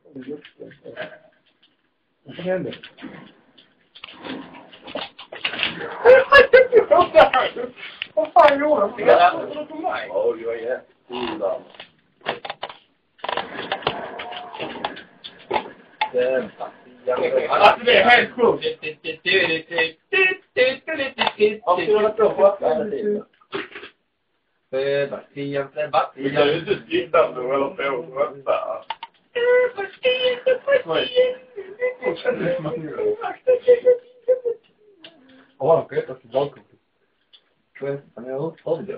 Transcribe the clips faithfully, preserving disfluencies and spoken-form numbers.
Vad händer? Vad fan gjorde de? Jag trodde det på mig. Ja, jag är jättefula. Alltså det är helt sjukt. Varför gör det på Sebastian, Sebastian. Det är ju inte tittande eller på att rösta. Ja, han petar till dagkortet. Han är uppföljande.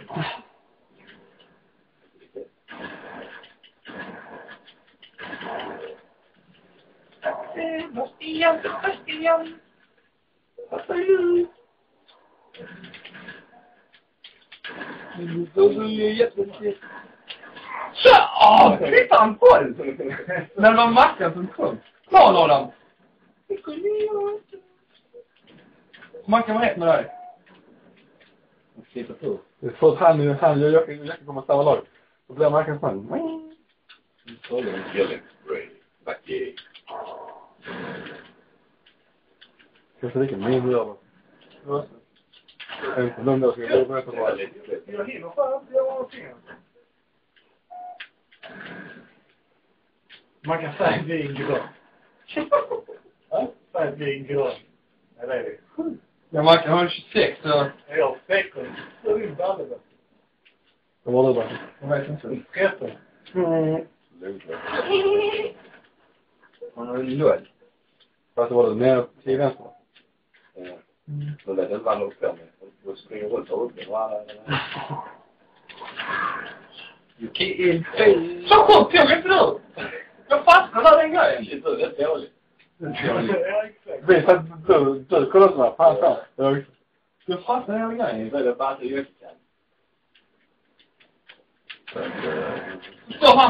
Sebastian, Sebastian. Vad säger du? Det är ju jättemycket. Så! Åh! Titta han på det! När det var Mackan som kom. Ta Adam! Det kunde jag inte. Mackan var rätt med dig. Sitta på. Det är för att han, han gör jag kan komma samma lag. Då blir Mackan fan. Så är det en killing. Back here. Jag ska dricka min röv. Jag är inte lugn då, så jag börjar berätta vad det är. Jag hinner fan inte göra någonting. Man kan säga att det är en grön. Ja, säg att det är en grön. Ja, det är det. Ja, man kan ha tjugosex så... Ja, tretton. Så är det inte alldeles. Vad var det bara? Jag vet inte. tretton. Mm. Man har ju noll. Fast det var det mer till vänster. Ja. Så det är inte bara upp med. Du springer runt och upp. Du kan inte... Så sjukt tog inte du! Jag fastnade där den grejen. Det är dåligt. Vet att du, du kollar sådär. Fan, fan. Jag, jag fastnade där den grejen. Det är bara att du gör det. Så han!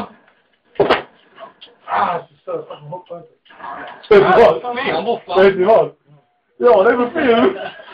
Ah, så han hoppar inte. vet du vad? Vet du vad? Ja, det är för film.